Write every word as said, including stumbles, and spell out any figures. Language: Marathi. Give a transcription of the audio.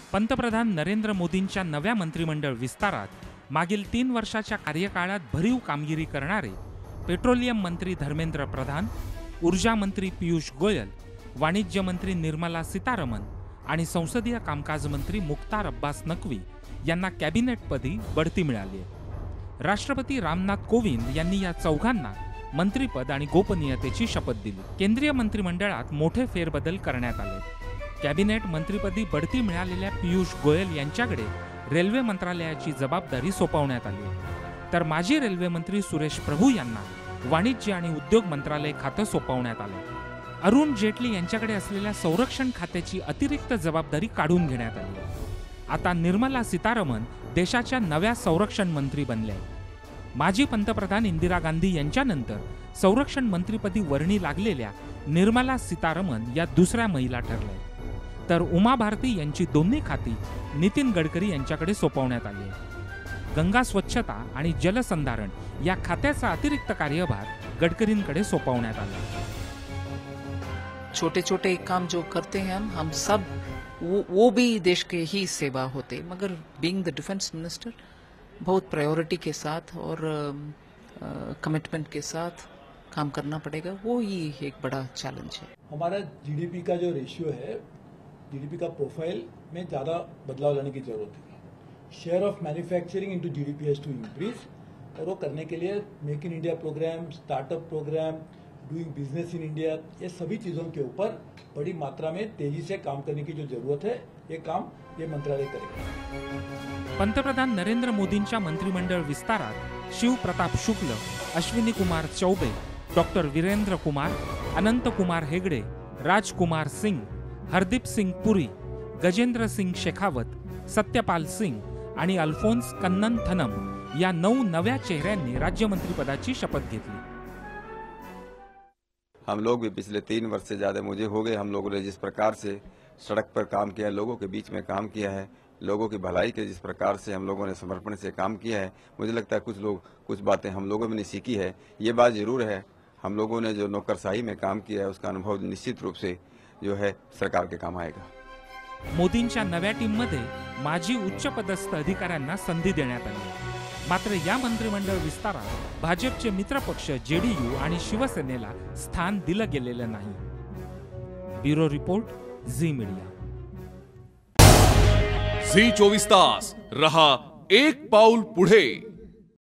पंतप्रधान नरेंद्र मोदींच्या नव्या मंत्रिमंडळ विस्तारात मागील तीन वर्षाच्या कार्यकाळात भरीव कामगिरी करणारे पेट्रोलियम मंत्री धर्मेंद्र प्रधान, ऊर्जा मंत्री पीयूष गोयल, वाणिज्य मंत्री निर्मला सीतारमण आणि संसदीय कामकाज मंत्री मुख्तार अब्बास नक्वी यांना कॅबिनेटपदी बढती मिळाली आहे। राष्ट्रपती रामनाथ कोविंद यांनी या चौघांना मंत्रिपद आणि गोपनीयतेची शपथ दिली। केंद्रीय मंत्रिमंडळात मोठे फेरबदल करण्यात आले। कॅबिनेट मंत्रिपदी बढती मिळालेल्या पीयूष गोयल यांच्याकडे रेल्वे मंत्रालयाची जबाबदारी सोपवण्यात आली, तर माजी रेल्वे मंत्री सुरेश प्रभू यांना वाणिज्य आणि उद्योग मंत्रालय खातं सोपवण्यात आले। अरुण जेटली यांच्याकडे असलेल्या संरक्षण खात्याची अतिरिक्त जबाबदारी काढून घेण्यात आली। आता निर्मला सीतारमण देशाच्या नव्या संरक्षण मंत्री बनल्या। माजी पंतप्रधान इंदिरा गांधी यांच्यानंतर संरक्षण मंत्रिपदी वर्णी लागलेल्या निर्मला सीतारमण या दुसऱ्या महिला ठरल्या, तर उमा भारती यांची दोन्ही खाती नितीन गडकरी यांच्याकडे सोपवण्यात आली आहे। गंगा स्वच्छता आणि जलसंधारण या खात्याचा अतिरिक्त कार्यभार गडकरींकडे सोपवण्यात आला। छोटे छोटे काम जो करते हैं हम हम सब वो, वो भी देश के ही सेवा होते, मगर बीइंग द डिफेंस मिनिस्टर बहुत प्रायोरिटी के साथ और कमिटमेंट uh, के साथ काम करना पड़ेगा। वो ही एक बड़ा चैलेंज है। हमारा जीडीपी का जो रेशियो है, जीडीपी का प्रोफाइल में ज़्यादा बदलाव लाने की जरूरत है। Share of manufacturing into GDP has to increase, और वो करने के लिए make in India programme, startup programme, doing business in India, ये सभी चीज़ों के ऊपर बड़ी मात्रा में तेजी से काम करने की जो जरूरत है, ये काम ये मंत्रालय करेगा। पंतप्रधान नरेंद्र मोदींच्या मंत्रिमंडळ विस्तारात शिव प्रताप शुक्ल, अश्विनी कुमार चौबे, डॉक्टर वीरेंद्र कुमार, अनंत कुमार हेगड़े, राजकुमार सिंह, हरदीप सिंह पुरी, गजेंद्र सिंह शेखावत, सत्यपाल सिंह आणि अल्फोन्स कन्ननथनम या नऊ नव्या चेहऱ्यांनी राज्यमंत्रीपदाची शपथ घेतली। हम लोग भी पिछले तीन वर्ष से ज़्यादा मुझे हो गए, हम लोगों ने जिस प्रकार से सड़क पर काम किया, लोगों के बीच में काम किया है, लोगों की भलाई के जिस प्रकार से हम लोगों ने समर्पण से काम किया है, मुझे लगता है कुछ लोग कुछ बातें हम लोगों में ने सीखी है। ये बात जरूर है, हम लोगों ने जो नौकरशाही में काम किया है उसका अनुभव निश्चित रूप से जो है सरकार के काम आएगा। मोदींच्या नव्या टीममध्ये माजी उच्च पदस्थ अधिकाऱ्यांना संधी देण्यात आली, मात्र या मंत्रिमंडळ विस्तारात भाजपचे मित्रपक्ष जेडीयू आणि शिवसेनेला स्थान दिलं गेलेलं नाही। Bureau report, Zee media. Zee चोवीस तास रहा एक पाऊल पुढे।